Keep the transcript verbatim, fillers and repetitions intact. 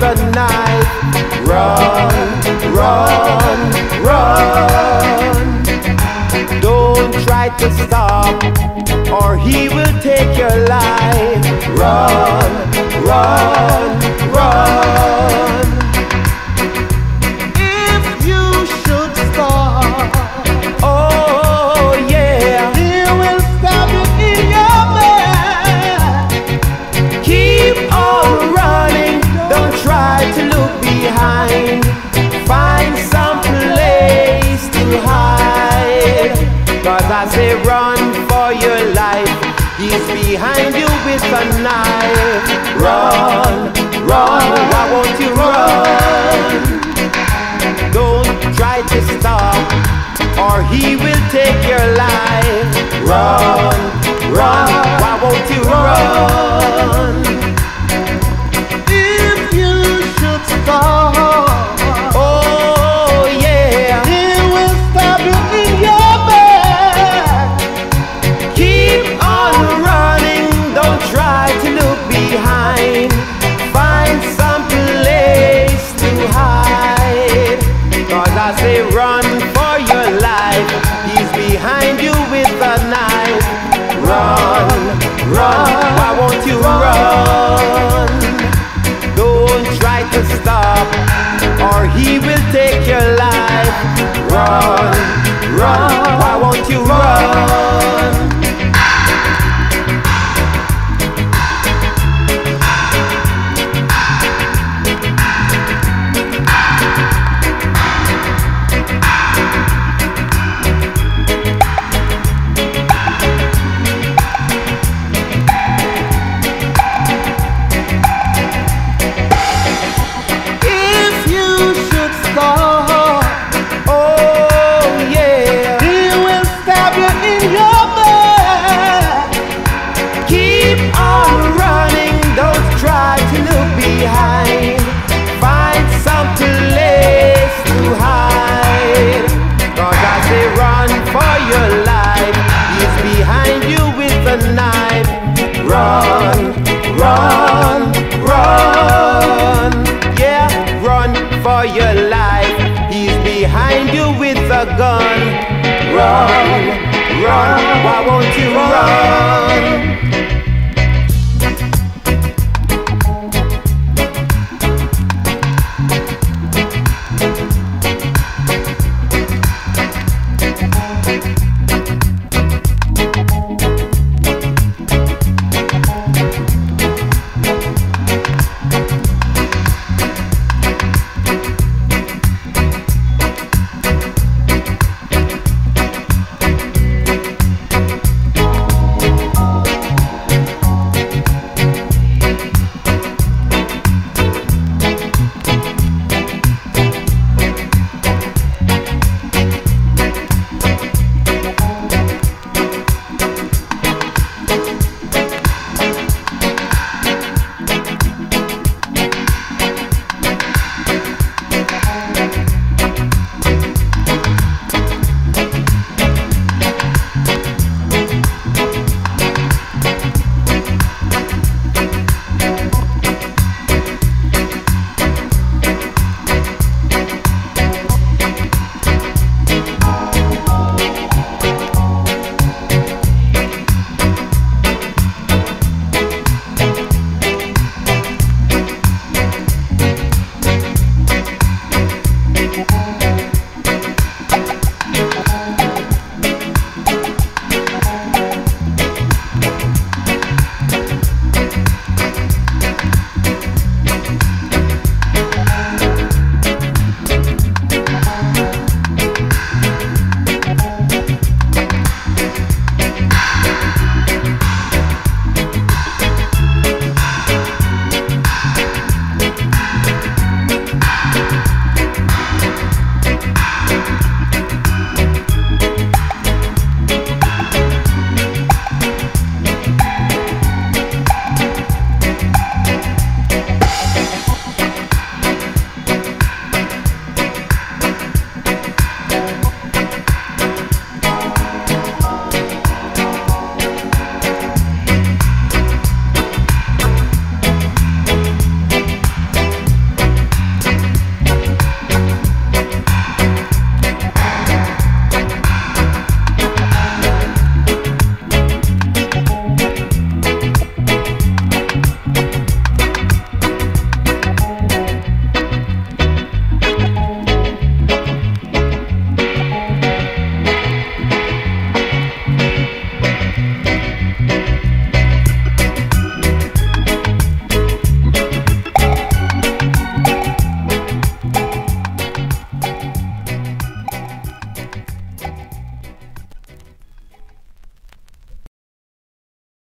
a knife. Run, run, run. Don't try to stop, or he will take your life. Run, run, run. If you should stop, oh yeah, he will stab you in your back. Keep on running, don't try to look behind. Find some place to hide. Cause I say run for your life, he's behind you with a knife. Run, run, why won't you run? Don't try to stop, or he will take your life. Run, run, why won't you run? If you should stop, oh yeah, he will stab you in your back. Keep on running, don't try to look behind. Find some place to hide. Cause I say run for your life, he's behind you with a knife. Run, run, why won't you run? Don't try to stop, or he will take your life. Run, run, why won't you run? Run, run, run. Yeah, run for your life, he's behind you with a gun. Run.